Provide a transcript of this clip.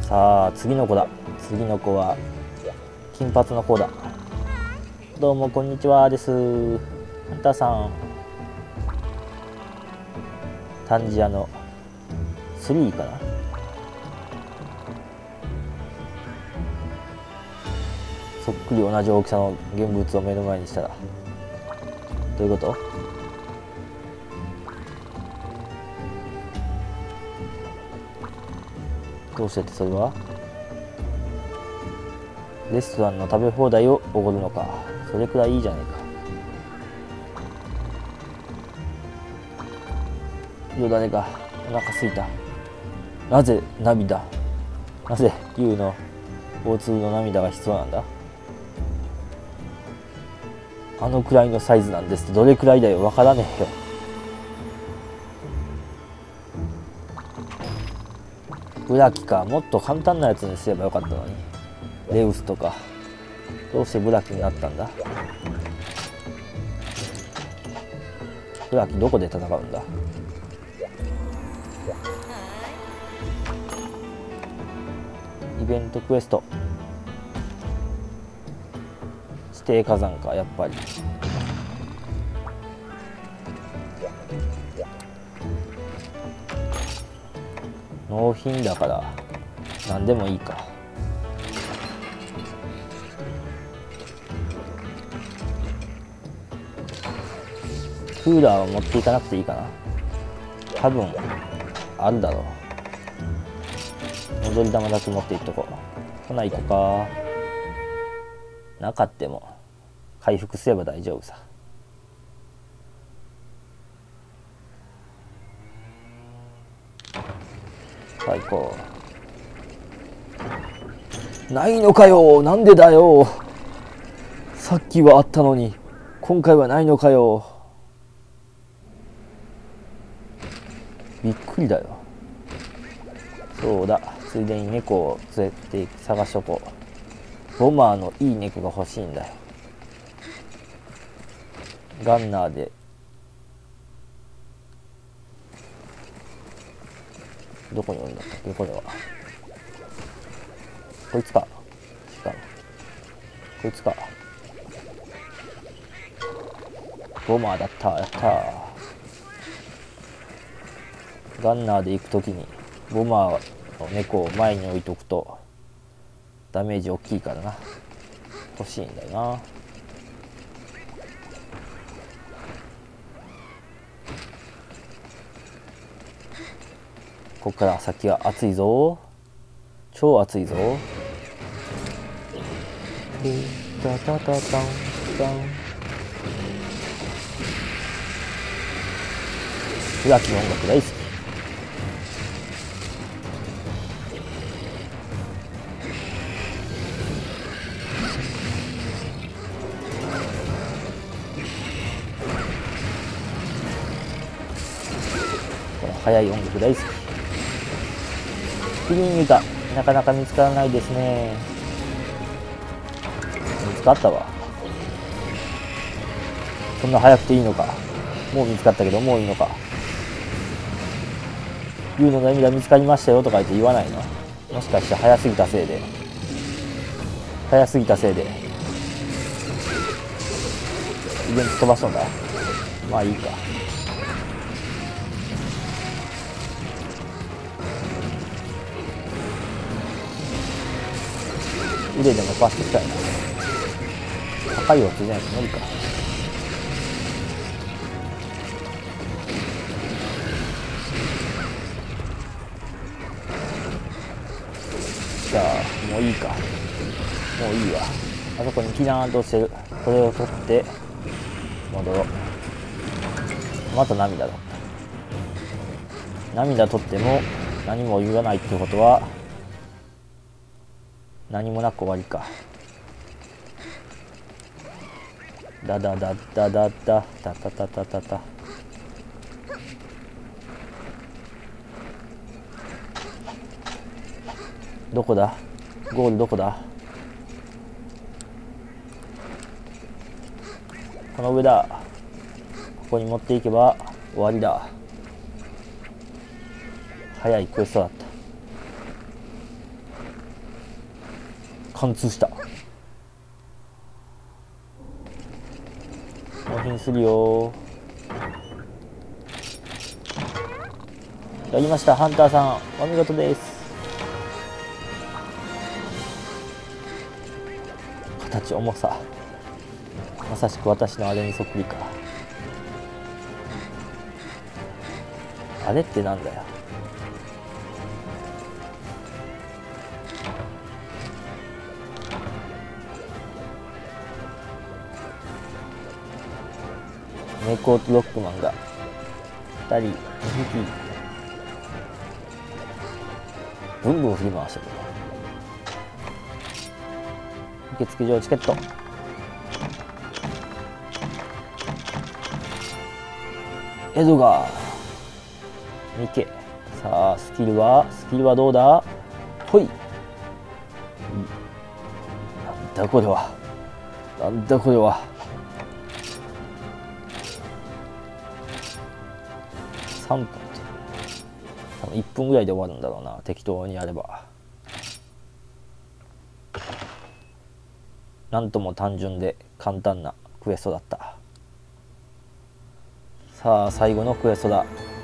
さあ次の子だ。次の子は金髪の子だ。どうもこんにちはです。ハンターさん、タンジアの3かな。そっくり同じ大きさの現物を目の前にしたらどういうこと？どうしてってそれはレストランの食べ放題をおごるのか。それくらいいいじゃないか。よだれがお腹すいた。なぜ涙、なぜ竜の大粒の涙が必要なんだ。あのくらいのサイズなんですってどれくらいだよ、わからねえよ。ブラキか、もっと簡単なやつにすればよかったのに。レウスとか。どうしてブラキになったんだ。ブラキどこで戦うんだ。イベントクエスト、指定火山か、やっぱり。納品だから何でもいいか。クーラーを持っていかなくていいかな。多分あるだろう。戻り玉だけ持っていっとこう。ほな行こうか。なかっても回復すれば大丈夫さ。さあ行こう。ないのかよ、なんでだよ。さっきはあったのに今回はないのかよ。びっくりだよ。そうだ、ついでに猫を連れて探しとこう。ボマーのいい猫が欲しいんだよ。ガンナーでどこにおるんだったっけこれは。こいつか。違う、こいつか。ボマーだった。やったー。ガンナーで行くときにボマーの猫を前に置いとくとダメージ大きいからな。欲しいんだよな。ここから先は暑いぞ。超暑いぞ。タタタタンタン。ブラキの音楽大好き。この速い音楽大好き。キリンユタ、なかなか見つからないですね。見つかったわ。そんな早くていいのか。もう見つかったけどもういいのか。竜の涙見つかりましたよとか言って言わないの。もしかして早すぎたせいでイベント飛ばしとんだ。まあいいか。腕でも壊していきたいな。高い音じゃないと無理か。じゃあもういいか。もういいわ。あそこにキラーンとしてる。これを取って戻ろう。また涙だった。涙取っても何も言わないってことは何もなく終わりか。ダダダダダダタタタタタタ。どこだゴール、どこだ。この上だ。ここに持っていけば終わりだ。早いクエストだった。 貫通した。納品するよ。やりました。ハンターさんお見事です。形重さまさしく私のあれにそっくりか。あれってなんだよ。猫とロックマンが2人2匹ブンブン振り回してる。受付上チケット。エドガーミケ。さあスキルはどうだ。ほい。なんだこれは。なんだこれは。3分って多分1分ぐらいで終わるんだろうな、適当にやれば。なんとも単純で簡単なクエストだった。さあ最後のクエストだ。